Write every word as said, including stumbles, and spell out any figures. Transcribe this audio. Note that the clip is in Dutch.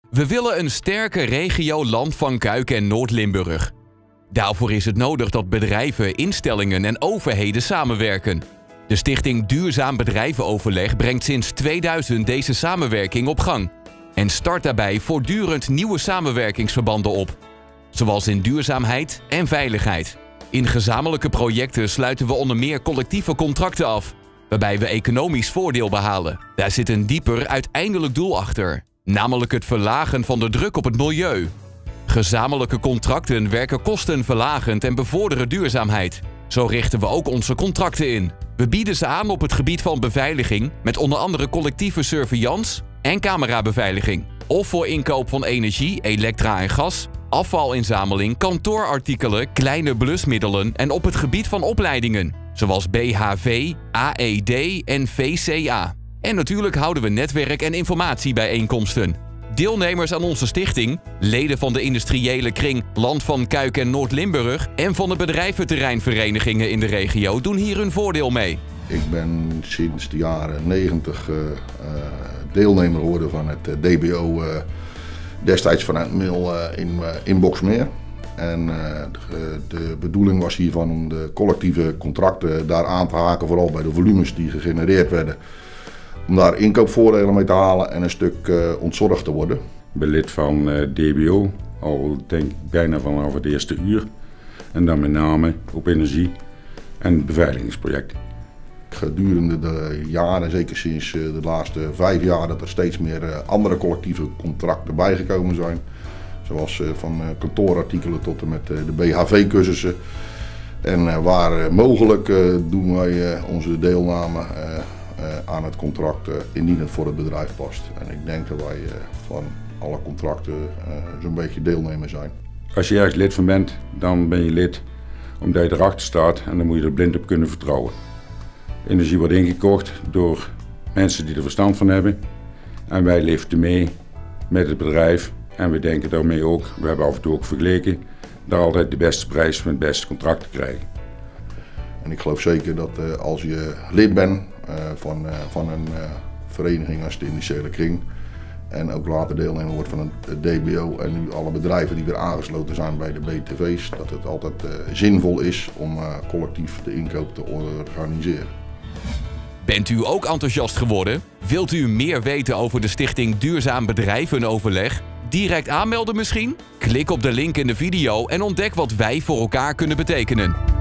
We willen een sterke regio Land van Kuik en Noord-Limburg. Daarvoor is het nodig dat bedrijven, instellingen en overheden samenwerken. De stichting Duurzaam Bedrijvenoverleg brengt sinds tweeduizend deze samenwerking op gang en start daarbij voortdurend nieuwe samenwerkingsverbanden op, zoals in duurzaamheid en veiligheid. In gezamenlijke projecten sluiten we onder meer collectieve contracten af, waarbij we economisch voordeel behalen. Daar zit een dieper uiteindelijk doel achter, namelijk het verlagen van de druk op het milieu. Gezamenlijke contracten werken kostenverlagend en bevorderen duurzaamheid. Zo richten we ook onze contracten in. We bieden ze aan op het gebied van beveiliging, met onder andere collectieve surveillance en camerabeveiliging. Of voor inkoop van energie, elektra en gas, afvalinzameling, kantoorartikelen, kleine blusmiddelen en op het gebied van opleidingen, zoals B H V, A E D en V C A. En natuurlijk houden we netwerk- en informatiebijeenkomsten. Deelnemers aan onze stichting, leden van de industriële kring Land van Kuik en Noord-Limburg en van de bedrijventerreinverenigingen in de regio doen hier hun voordeel mee. Ik ben sinds de jaren negentig uh, uh, deelnemer geworden van het uh, D B O, uh, destijds vanuit Mil uh, in, uh, in Boxmeer. En uh, de, de bedoeling was hiervan om de collectieve contracten daar aan te haken, vooral bij de volumes die gegenereerd werden. Om daar inkoopvoordelen mee te halen en een stuk uh, ontzorgd te worden. Ik ben lid van uh, D B O, al denk ik bijna vanaf het eerste uur. En dan met name op energie en het beveiligingsproject. Gedurende de jaren, zeker sinds uh, de laatste vijf jaar, dat er steeds meer uh, andere collectieve contracten bijgekomen zijn. Zoals uh, van uh, kantoorartikelen tot en met uh, de B H V-cursussen. En uh, waar uh, mogelijk uh, doen wij uh, onze deelname uh, Uh, aan het contract uh, indien het voor het bedrijf past. En ik denk dat wij uh, van alle contracten uh, zo'n beetje deelnemer zijn. Als je ergens lid van bent, dan ben je lid omdat je erachter staat en dan moet je er blind op kunnen vertrouwen. Energie wordt ingekocht door mensen die er verstand van hebben en wij liften mee met het bedrijf en we denken daarmee ook, we hebben af en toe ook vergeleken, daar altijd de beste prijs met het beste contract te krijgen. En ik geloof zeker dat uh, als je lid bent uh, van, uh, van een uh, vereniging als de industriële kring en ook later deelnemer wordt van het D B O en nu alle bedrijven die weer aangesloten zijn bij de B T V's, dat het altijd uh, zinvol is om uh, collectief de inkoop te organiseren. Bent u ook enthousiast geworden? Wilt u meer weten over de stichting Duurzaam Bedrijvenoverleg? Direct aanmelden misschien? Klik op de link in de video en ontdek wat wij voor elkaar kunnen betekenen.